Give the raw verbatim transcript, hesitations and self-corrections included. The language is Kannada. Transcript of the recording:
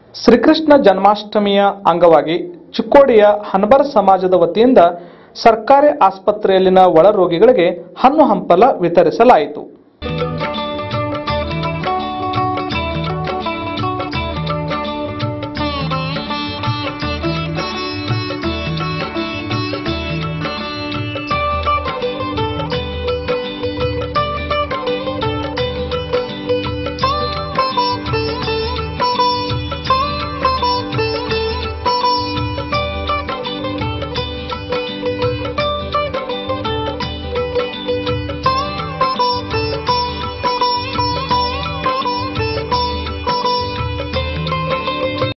ಶ್ರೀಕೃಷ್ಣ ಜನ್ಮಾಷ್ಟಮಿಯ ಅಂಗವಾಗಿ ಚಿಕ್ಕೋಡಿಯ ಹಣಬರ ಸಮಾಜದ ವತಿಯಿಂದ ಸರ್ಕಾರಿ ಆಸ್ಪತ್ರೆಯಲ್ಲಿನ ಒಳರೋಗಿಗಳಿಗೆ ಹಣ್ಣು ಹಂಪಲ ವಿತರಿಸಲಾಯಿತು.